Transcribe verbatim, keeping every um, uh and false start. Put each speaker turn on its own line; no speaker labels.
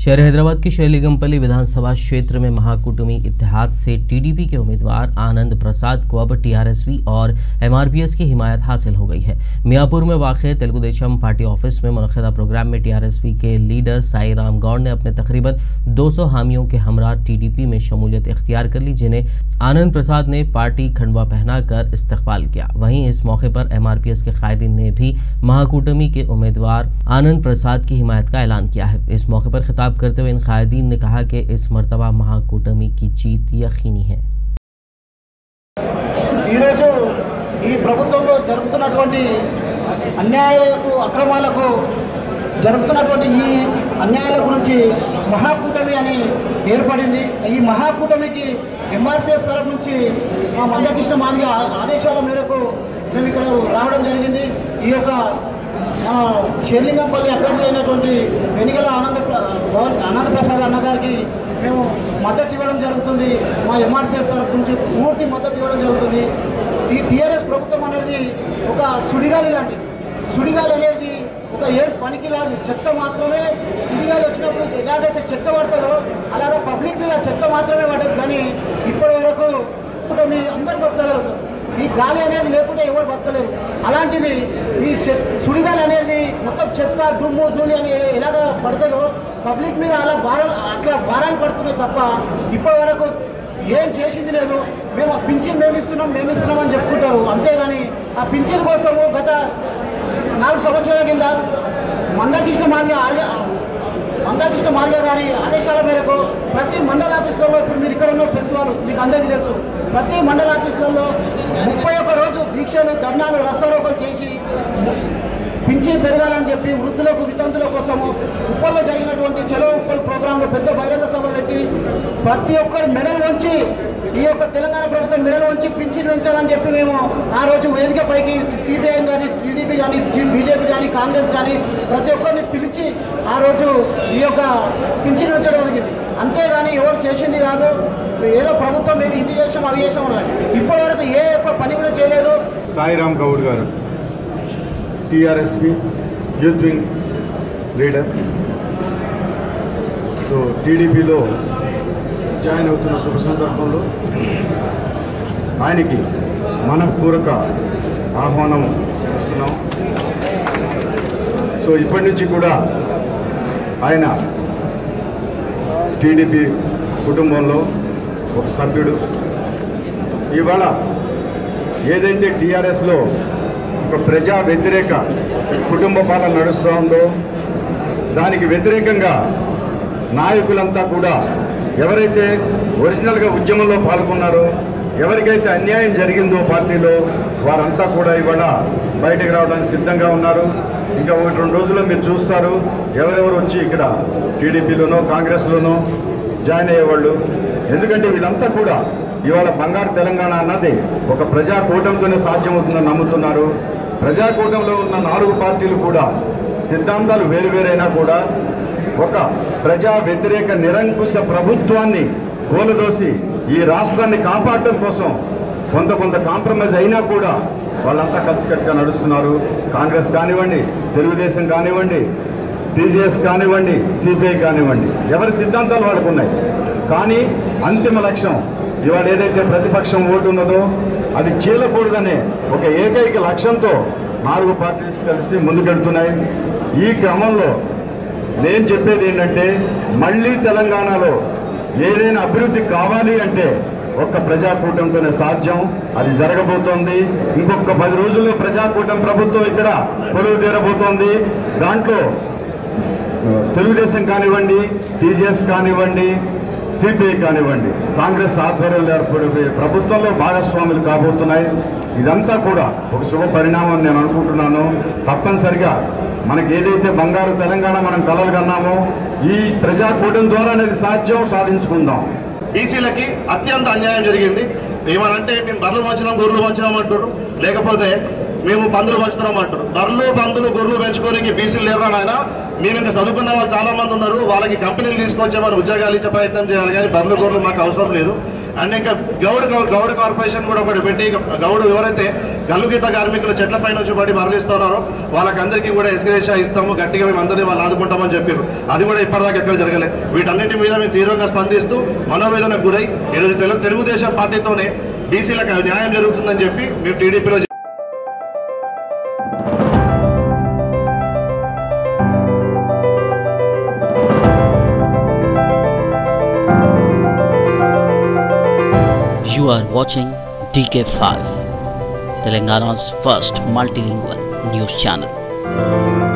शहर हैदराबाद की शेरलिंगमपल्ली विधानसभा क्षेत्र में महाकूटमी इत्तेहाद से टीडीपी के उम्मीदवार आनंद प्रसाद को अब टीआरएसवी और एमआरपीएस की हिमायत हासिल हो गई है। मियापुर में वाक़े तेलुगु देशम पार्टी ऑफिस में मुनक़्क़दा प्रोग्राम में टीआरएसवी के लीडर साई राम गौड़ ने अपने तकरीबन दो सौ हामियों के हमरा टीडीपी में शमूलियत इख्तियार कर ली, जिन्हें आनंद प्रसाद ने पार्टी खंडवा पहनाकर इस्तकबाल किया। वहीं इस मौके पर एमआरपीएस के कायदीन ने भी महाकूटमी के उम्मीदवार आनंद प्रसाद की हिमायत का ऐलान किया है। इस मौके पर खिताब करते हुए इन कायदीन ने कहा कि इस मर्तबा महाकूटमी की जीत यकीनी है।
జరుగుతున్నటువంటి ఈ అన్యాయాల గురించి మహాకూటమి అని ఏర్పడింది। ఈ మహాకూటమికి ఎంఆర్పీఎస్ తరఫు నుంచి మా మందకృష్ణ మాదిగ ఆదేశాల మేరకు మేము ఇక్కడ రావడం జరిగింది। ఈ యొక్క షెర్లింగంపల్లి అభ్యర్థి అయినటువంటి వెనిగల ఆనంద ఆనంద ప్రసాద్ అన్న గారికి మేము మద్దతు ఇవ్వడం జరుగుతుంది। మా ఎంఆర్పీఎస్ తరఫు నుంచి పూర్తి మద్దతు ఇవ్వడం జరుగుతుంది। ఈ టీఆర్ఎస్ ప్రభుత్వం అనేది ఒక సుడిగాలి లాంటిది। సుడిగాలి అనేది ఒక ఏ పనికి లాగా చెత్త మాత్రమే సుడిగాలి వచ్చినప్పుడు ఎలాగైతే చెత్త పడుతుందో అలాగే పబ్లిక్ మీద చెత్త మాత్రమే పడదు, కానీ ఇప్పటి వరకు కూడా మీ అందరు బతకగలరు। ఈ గాలి అనేది లేకుంటే ఎవరు బతకలేరు। అలాంటిది ఈ సుడిగాలి అనేది మొత్తం చెత్త దుమ్ము ధూళి అని ఎలాగ పడుతుందో పబ్లిక్ మీద అలా భారాలు అట్లా భారాలు పడుతున్నాయి తప్ప ఇప్పటి వరకు ఏం చేసింది లేదు। మేము ఆ పింఛన్ మేము ఇస్తున్నాం మేము ఇస్తున్నాం అని చెప్పుకుంటారు, అంతేగాని ఆ పింఛన్ కోసము గత నాలుగు సంవత్సరాల కింద మందకృష్ణ మాదిగ మందకృష్ణ మాదిగ గారి ఆదేశాల మేరకు ప్రతి మండల ఆఫీసులలో, ఇప్పుడు మీరు ఇక్కడ ఉన్న ప్రెస్ వాళ్ళు మీకు అందరికీ తెలుసు, ప్రతి మండల ఆఫీసులలో ముప్పై ఒక్క రోజు దీక్షలు ధర్నాలు రస్తారోకోలు చేసి పింఛన్ పెరగాలని చెప్పి వృద్ధులకు వితంతుల కోసము ఉప్పల్లో జరిగినటువంటి చలో ఉప్పల్ ప్రోగ్రాంలో పెద్ద బహిరంగ సభ పెట్టి ప్రతి ఒక్కరు మెడల్ వంచి ఈ యొక్క తెలంగాణ ప్రభుత్వం మెడల్ వంచి పింఛన్ పెంచాలని చెప్పి మేము ఆ రోజు వేదిక పైకి సిపిఐ కానీ టీడీపీ కానీ బీజేపీ కానీ కాంగ్రెస్ కానీ ప్రతి ఒక్కరిని పిలిచి ఆ రోజు ఈ యొక్క పింఛన్ పెంచడం జరిగింది। అంతేగాని ఎవరు చేసింది కాదు, ఏదో ప్రభుత్వం మేము ఇది చేసాం అవి చేసాం అన్నారు। ఇప్పటి వరకు ఏ ఒక్క పని కూడా చేయలేదు।
సాయి రామ్ గౌడ్ గారు TRSV youth wing leader, so టీడీపీలో జాయిన్ అవుతున్న శుభ సందర్భంలో ఆయనకి మనఃపూర్వక ఆహ్వానం ఇస్తున్నాం। సో ఇప్పటి నుంచి కూడా ఆయన టీడీపీ కుటుంబంలో ఒక సభ్యుడు। ఇవాళ ఏదైతే టీఆర్ఎస్లో ఒక ప్రజా వ్యతిరేక కుటుంబ పాలన నడుస్తూ ఉందో దానికి వ్యతిరేకంగా నాయకులంతా కూడా ఎవరైతే ఒరిజినల్గా ఉద్యమంలో పాల్గొన్నారో, ఎవరికైతే అన్యాయం జరిగిందో పార్టీలో వారంతా కూడా ఇవాళ బయటకు రావడానికి సిద్ధంగా ఉన్నారు। ఇంకా ఒకటి రెండు రోజుల్లో మీరు చూస్తారు ఎవరెవరు వచ్చి ఇక్కడ టీడీపీలోనో కాంగ్రెస్లోనో జాయిన్ అయ్యేవాళ్ళు। ఎందుకంటే వీళ్ళంతా కూడా ఇవాళ బంగారు తెలంగాణ అన్నది ఒక ప్రజాకూటమితోనే సాధ్యమవుతుందని నమ్ముతున్నారు। ప్రజాకూటంలో ఉన్న నాలుగు పార్టీలు కూడా సిద్ధాంతాలు వేరువేరైనా కూడా ఒక ప్రజా వ్యతిరేక నిరంకుశ ప్రభుత్వాన్ని కూలదోసి ఈ రాష్ట్రాన్ని కాపాడటం కోసం కొంత కొంత కాంప్రమైజ్ అయినా కూడా వాళ్ళంతా కలిసికట్టుగా నడుస్తున్నారు। కాంగ్రెస్ కానివ్వండి, తెలుగుదేశం కానివ్వండి, టీజేఎస్ కానివ్వండి, సిపిఐ కానివ్వండి, ఎవరి సిద్ధాంతాలు వాళ్ళకు ఉన్నాయి, కానీ అంతిమ లక్ష్యం ఇవాళ ఏదైతే ప్రతిపక్షం ఓటు ఉన్నదో అది చీలకూడదనే ఒక ఏకైక లక్ష్యంతో నాలుగు పార్టీస్ కలిసి ముందుకెళ్తున్నాయి। ఈ క్రమంలో నేను చెప్పేది ఏంటంటే మళ్ళీ తెలంగాణలో ఏదైనా అభివృద్ధి కావాలి అంటే ఒక్క ప్రజాకూటమితోనే సాధ్యం, అది జరగబోతోంది। ఇంకొక పది రోజుల్లో ప్రజాకూటమి ప్రభుత్వం ఇక్కడ కొలువు తీరబోతోంది। దాంట్లో తెలుగుదేశం కానివ్వండి, టీజీఎస్ కానివ్వండి, సిపిఐ కానివ్వండి, కాంగ్రెస్ ఆధ్వర్యంలో ఏర్పడే ప్రభుత్వంలో భాగస్వాములు కాబోతున్నాయి। ఇదంతా కూడా ఒక శుభ పరిణామం నేను అనుకుంటున్నాను। తప్పనిసరిగా మనకి ఏదైతే బంగారు తెలంగాణ మనం కలలు కన్నామో ఈ ప్రజాకూటమి ద్వారా అనేది సాధ్యం, సాధించుకుందాం।
బీసీలకి అత్యంత అన్యాయం జరిగింది। ఏమనంటే మేము బర్రెలు మంచినాం గొర్రెలు మంచినాం అంటారు, లేకపోతే మేము పందులు పెంచుతున్నాం అంటారు. బర్రెలు పందులు గొర్రెలు పెంచుకోనికి బీసీలు లేరా నాయన? మేము ఇంకా చదువుకున్న వాళ్ళు చాలా మంది ఉన్నారు, వాళ్ళకి కంపెనీలు తీసుకొచ్చే వాళ్ళు ఉద్యోగాలు ఇచ్చే ప్రయత్నం చేయాలి, కానీ బర్రెలు గొర్రెలు మాకు అవసరం లేదు. అండ్ ఇంకా గౌడ్ గౌడ్ కార్పొరేషన్ కూడా ఒకటి పెట్టి గౌడ్ ఎవరైతే గల్లుగీత కార్మికులు చెట్ల పైన వచ్చి పడి మరలిస్తున్నారో వాళ్ళకందరికీ కూడా ఎస్గ్రేషా ఇస్తాము, గట్టిగా మేము అందరినీ వాళ్ళు ఆదుకుంటామని చెప్పారు. అది కూడా ఇప్పటిదాకా ఎక్కడ జరగలేదు. వీటన్నిటి మీద మేము తీవ్రంగా స్పందిస్తూ మనోవేదనకు గురై ఈరోజు తెలుగు తెలుగుదేశం పార్టీతోనే బీసీలకు న్యాయం జరుగుతుందని చెప్పి మేము టీడీపీలో
You are watching D K five, Telangana's first multilingual news channel.